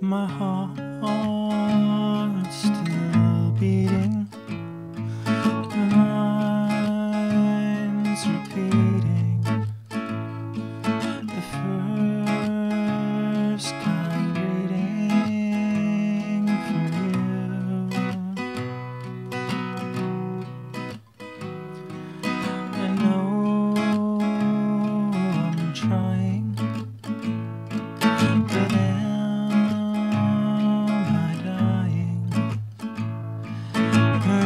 my heart still beating, lines repeating, the first kind reading for you. I know I'm trying, but am I dying? Or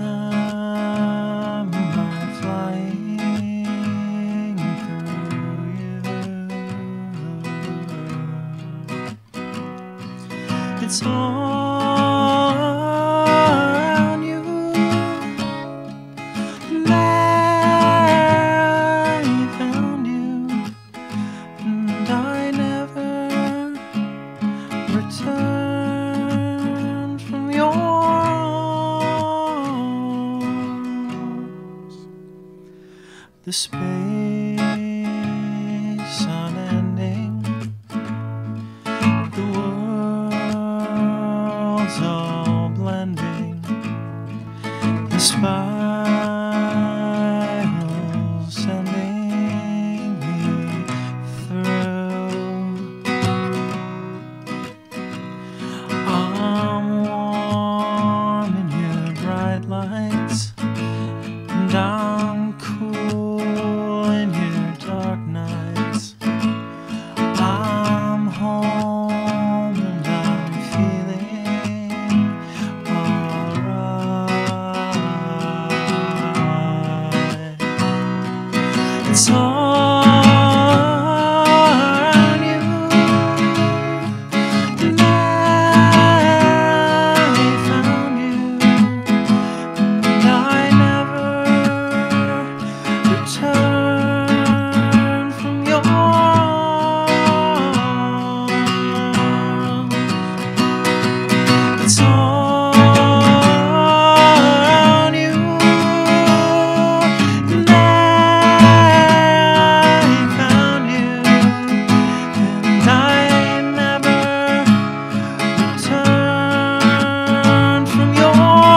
am I flying through you? It's all around you, and I found you, and I never returned from your arms. The space unending, the worlds all blending, the spiral sending me through. I'm warm in your bright lights, and I'm cool in your dark nights. I'm home and I'm feeling alright. It's all around you, and I found you, and I never returned from your arms. It's all around you, and I found you, and I never returned from your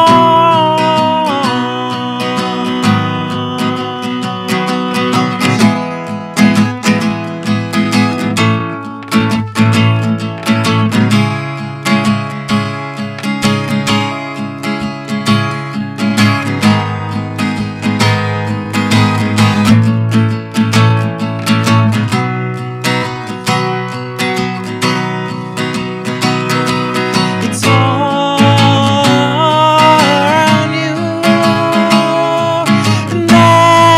It's all around you, and I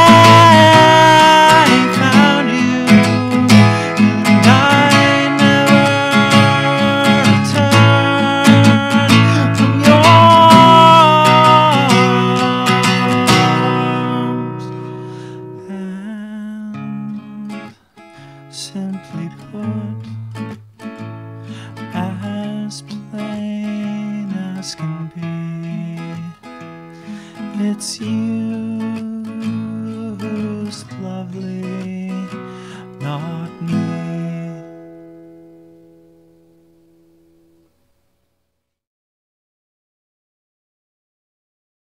found you, and I never returned from your arms. And simply put, as plain as can be, it's you.